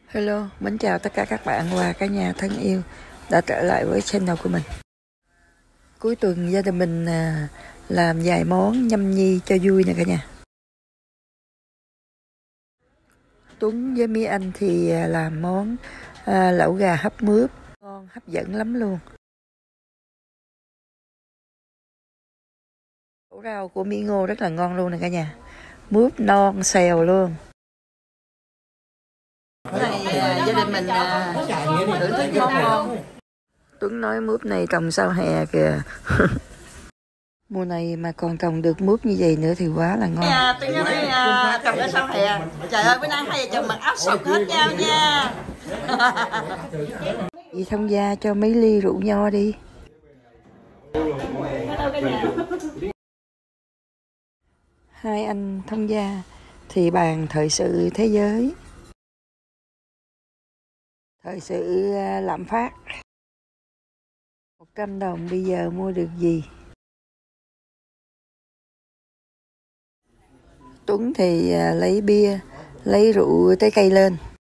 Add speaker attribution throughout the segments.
Speaker 1: Hello, mến chào tất cả các bạn và cả nhà thân yêu đã trở lại với channel của mình. Cuối tuần gia đình mình làm vài món nhâm nhi cho vui nè cả nhà. Tuấn với Mỹ Anh thì làm món lẩu gà hấp mướp, ngon hấp dẫn lắm luôn. Lẩu rau của Mỹ Ngô rất là ngon luôn nè cả nhà, mướp non xèo luôn. Cái này gia đình mình thưởng thức món ngon. Tuấn nói mướp này trồng sau hè kìa. Mùa này mà còn trồng được mướp như vậy nữa thì quá là ngon. Tuấn nói trồng ở sau hè. Trời ơi, bữa nay hai vợ chồng mặc áo sọc hết nhau nha. Chị thông gia cho mấy ly rượu nho đi. Hai anh thông gia thì bàn thời sự thế giới, thời sự lạm phát. 100 đồng bây giờ mua được gì? Tuấn thì lấy bia, lấy rượu trái cây lên.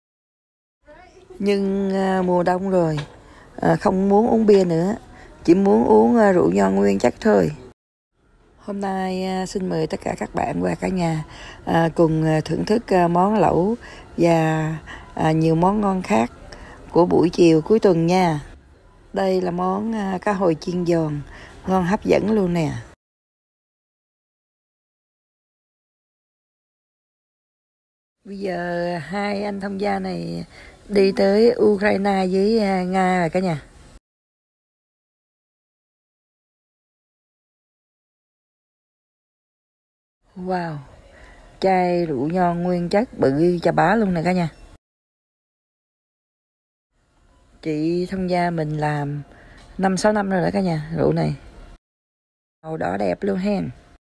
Speaker 1: Nhưng mùa đông rồi, không muốn uống bia nữa, chỉ muốn uống rượu nho nguyên chất thôi. Hôm nay xin mời tất cả các bạn và cả nhà cùng thưởng thức món lẩu và nhiều món ngon khác của buổi chiều cuối tuần nha. Đây là món cá hồi chiên giòn, ngon hấp dẫn luôn nè. Bây giờ hai anh thông gia này đi tới Ukraine với Nga rồi cả nhà. Wow, chai rượu nho nguyên chất bự chà bá luôn nè cả nhà. Chị thông gia mình làm 5-6 năm rồi đó cả nhà, rượu này. Màu đỏ đẹp luôn hen.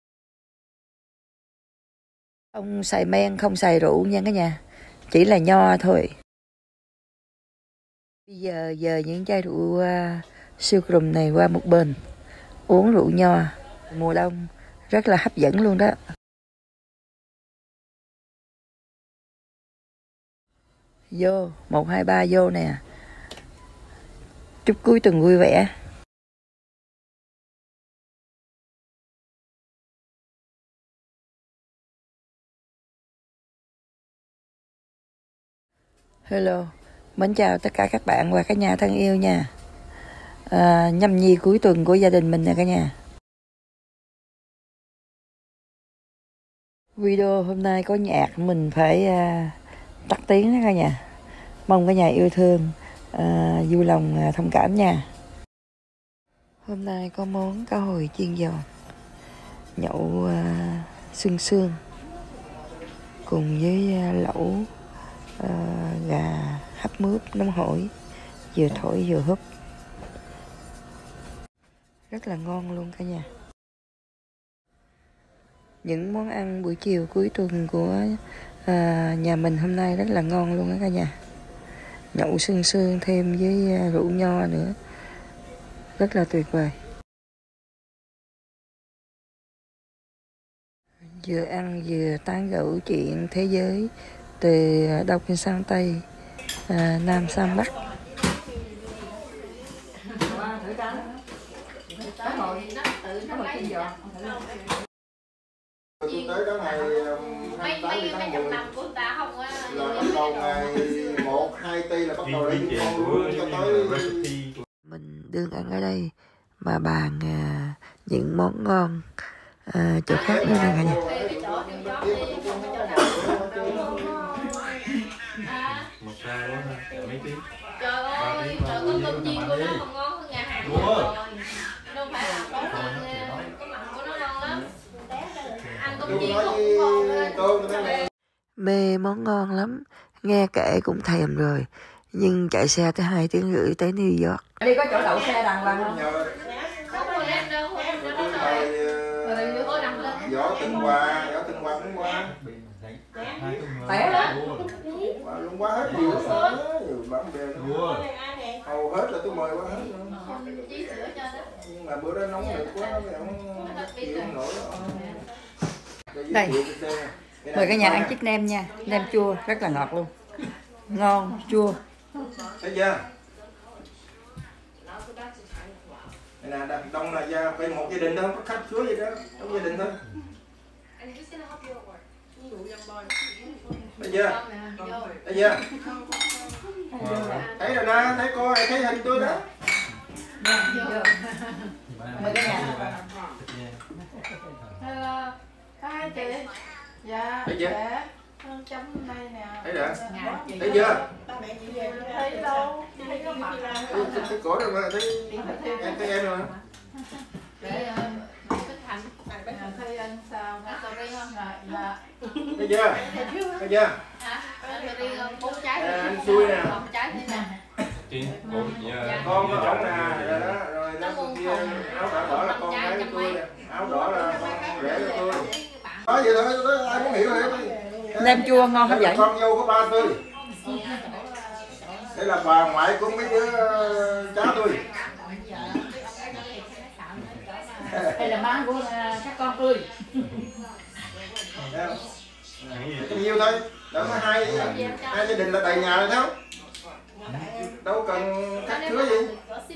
Speaker 1: Không xài men, không xài rượu nha cả nhà, chỉ là nho thôi. Bây giờ dời những chai rượu siêu cùm này qua một bên, uống rượu nho mùa đông rất là hấp dẫn luôn đó. Vô 1, 2, 3 vô nè. Chúc cuối tuần vui vẻ. Hello, mến chào tất cả các bạn và cả nhà thân yêu nha. Nhâm nhi cuối tuần của gia đình mình nè cả nhà. Video hôm nay có nhạc mình phải tắt tiếng đó cả nhà. Mong cả nhà yêu thương, vui lòng thông cảm nha. Hôm nay có món cá hồi chiên giòn, nhậu xương xương cùng với lẩu gà hấp mướp nóng hổi, vừa thổi vừa húp, rất là ngon luôn cả nhà. Những món ăn buổi chiều cuối tuần của nhà mình hôm nay rất là ngon luôn đó cả nhà. Nhậu xương xương thêm với rượu nho nữa, rất là tuyệt vời. Vừa ăn vừa tán gẫu chuyện thế giới từ Đông sang Tây, Nam sang Bắc.
Speaker 2: Tôi tới đó ngày 28 tháng 10 là bắt đầu ngày 1, 2 ti là bắt đầu lấy những con luôn cho tới.
Speaker 1: Mình đương ăn ở đây mà bàn những món ngon chỗ khác nữa nè cả nhà.
Speaker 3: Trời ơi, trời con tôm chiên của nó còn ngon hơn nhà hàng rồi. Đâu phải là có mặn của nó ngon lắm. Ăn tôm chiên không ngon.
Speaker 1: Mê món ngon lắm, nghe kể cũng thèm rồi. Nhưng chạy xe tới 2 tiếng rưỡi tới New York. Đi có chỗ đậu xe đàng hoàng không?
Speaker 3: Không rồi em đâu,
Speaker 2: Võ Tinh Hoa cũng qua.
Speaker 1: Khỏe đó.
Speaker 2: Luôn quá hết nhiều bạn bè hầu hết là tôi mời qua hết. Nhưng mà bữa đó nóng được quá nó chịu không nổi.
Speaker 1: Đây, mời cả nhà ăn chiếc nem nha, nem chua rất là ngọt luôn. Ngon, chua.
Speaker 2: Thấy chưa? Đây nè, đông là phải một gia đình đâu, có khách khứa gì đó, trong gia đình thôi. Thấy chưa? Thấy chưa? Thấy rồi nè, thấy cô này, thấy hình tôi đó.
Speaker 1: Mời cả nhà.
Speaker 4: Hello, hai chị. Dạ.
Speaker 2: Thấy chưa?
Speaker 4: Chấm đây nè.
Speaker 2: Thấy rồi. Thấy chưa?
Speaker 4: Thấy đâu? Thấy có mặt.
Speaker 2: Thấy cổ rồi mà, thấy em rồi.
Speaker 4: Thấy anh sao? Dạ.
Speaker 2: Thấy chưa? Thấy chưa? Anh xui nè. Con có ổn nè, rồi đó, rồi nó kia áo đỏ là con gái của tôi nè, áo đỏ là con rể của tôi. Nói vậy thôi, ai muốn hiểu hiểu.
Speaker 1: Nem chua ngon không vậy?
Speaker 2: Con dâu của ba tôi. Đây là bà ngoại của mấy đứa cháu tôi.
Speaker 1: Đây là má của các con tôi.
Speaker 2: Có nhiều thôi, đâu có hai gia đình là đầy nhà rồi không? Đâu cần khách khứa gì.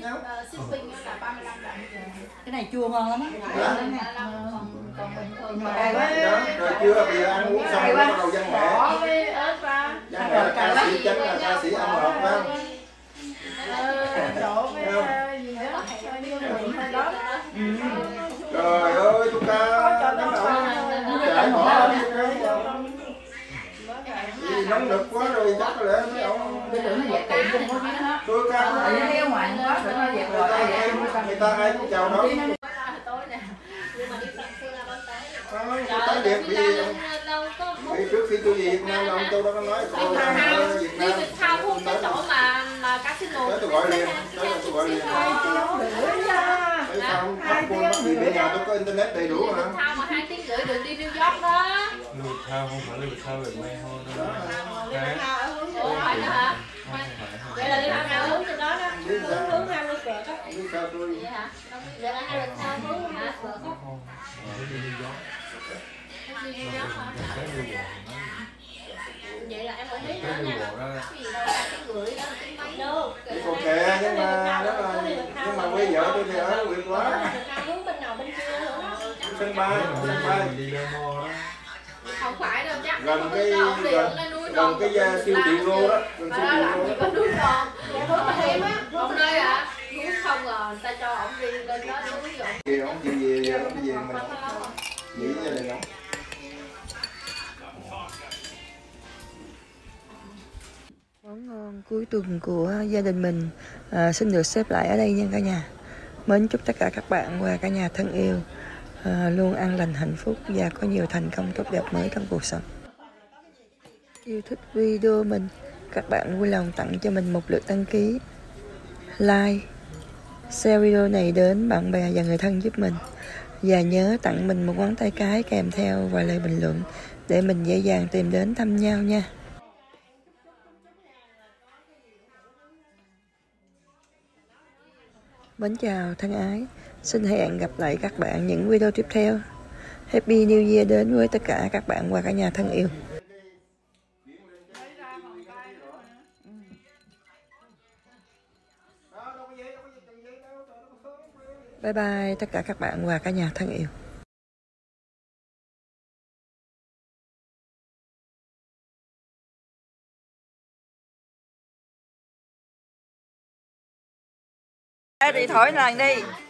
Speaker 1: Cái này chua ngon lắm á.
Speaker 2: Đó, rồi chưa bây giờ ăn uống xong rồi bắt đầu văn nghệ. Văn nghệ là ca sĩ chính, là ca sĩ âm nhạc phải không? Trời ơi, chúng ta chạy bỏ đi, nóng nực quá rồi chắc là mấy ông
Speaker 1: Tôi tưởng nó dẹp tiệm chung có biết hết.
Speaker 2: tôi ca
Speaker 1: Tại vì thấy ở ngoài quá tưởng nó dẹp rồi.
Speaker 2: người ta ai cũng chào đón. Tôi tới Việt vì trước khi tôi về Việt Nam là ông Châu đó có nói cô là Việt Nam.
Speaker 3: Đi thao không tới chỗ mà casino.
Speaker 2: Tới tôi gọi liền, tới tôi gọi liền. Tại sao không bắt cô bắt gì về nhà tôi có internet đầy đủ mà.
Speaker 3: Thao mà 2 tiếng rưỡi đường đi New York đó.
Speaker 5: Lưu thao không phải lưu thao về quê thôi đâu.
Speaker 3: Ủa phải nữa hả? Vậy là đi thao nào hướng trên đó đó. Hướng hai mươi cờ đó.
Speaker 2: Biết sao tôi.
Speaker 3: Vậy hả? Vậy là hai lần thao hướng hả? Đi New York hả? Vậy là em ở đấy nữa nha. Cái gì đâu 2 tiếng rưỡi đó, tiếng mấy đâu.
Speaker 2: Ok nhưng mà quê vợ tôi thì ở huyện quá.
Speaker 3: Hướng bên nào bên kia nữa.
Speaker 2: Sân bay.
Speaker 5: Đi lên mò đó.
Speaker 3: Không phải đâu chắc.
Speaker 2: Gần cái siêu thị Rô đó, gần siêu thị Rô đó.
Speaker 3: Có núi non. Không nơi hả? Núi không à, người ta cho ổng đi lên đó núi rồi.
Speaker 2: Thì ông chịu về, ông về mình nghĩ với gia đình ông.
Speaker 1: Món ngon cuối tuần của gia đình mình xin được xếp lại ở đây nha cả nhà. Mến chúc tất cả các bạn và cả nhà thân yêu luôn an lành hạnh phúc và có nhiều thành công tốt đẹp mới trong cuộc sống. Yêu thích video mình, các bạn vui lòng tặng cho mình một lượt đăng ký, like, share video này đến bạn bè và người thân giúp mình. Và nhớ tặng mình một ngón tay cái kèm theo vài lời bình luận để mình dễ dàng tìm đến thăm nhau nha. Mến chào thân ái, xin hẹn gặp lại các bạn những video tiếp theo. Happy New Year đến với tất cả các bạn và cả nhà thân yêu. Bye bye tất cả các bạn và cả nhà thân yêu. Đi thổi lần đi.